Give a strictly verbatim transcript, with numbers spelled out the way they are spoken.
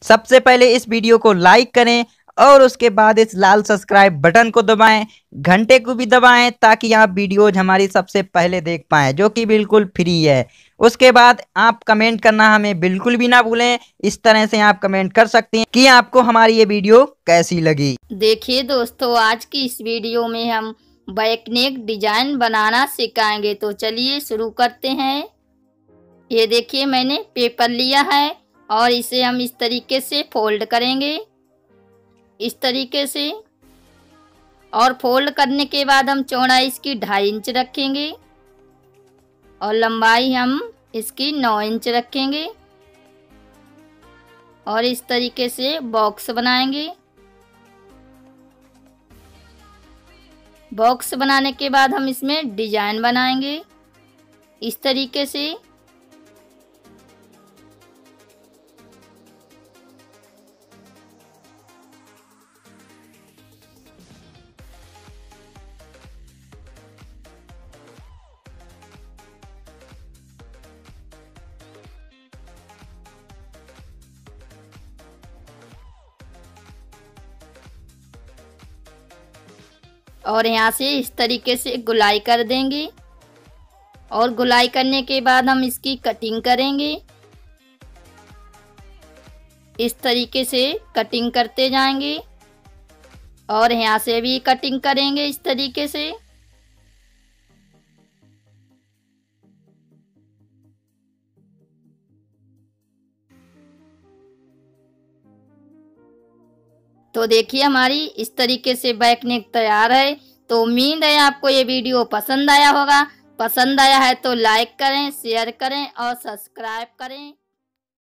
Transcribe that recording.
सबसे पहले इस वीडियो को लाइक करें और उसके बाद इस लाल सब्सक्राइब बटन को दबाएं, घंटे को भी दबाएं ताकि आप वीडियोज हमारी सबसे पहले देख पाएं, जो कि बिल्कुल फ्री है। उसके बाद आप कमेंट करना हमें बिल्कुल भी ना भूलें। इस तरह से आप कमेंट कर सकते हैं कि आपको हमारी ये वीडियो कैसी लगी। देखिए दोस्तों, आज की इस वीडियो में हम बैकनेक डिजाइन बनाना सिखाएंगे, तो चलिए शुरू करते हैं। ये देखिए, मैंने पेपर लिया है और इसे हम इस तरीके से फोल्ड करेंगे, इस तरीके से। और फोल्ड करने के बाद हम चौड़ाई इसकी ढाई इंच रखेंगे और लंबाई हम इसकी नौ इंच रखेंगे और इस तरीके से बॉक्स बनाएंगे। बॉक्स बनाने के बाद हम इसमें डिजाइन बनाएंगे इस तरीके से। और यहाँ से इस तरीके से गुलाई कर देंगे और गुलाई करने के बाद हम इसकी कटिंग करेंगे। इस तरीके से कटिंग करते जाएंगे और यहाँ से भी कटिंग करेंगे इस तरीके से। तो देखिए, हमारी इस तरीके से बैकनेक तैयार है। तो उम्मीद है आपको ये वीडियो पसंद आया होगा। पसंद आया है तो लाइक करें, शेयर करें और सब्सक्राइब करें।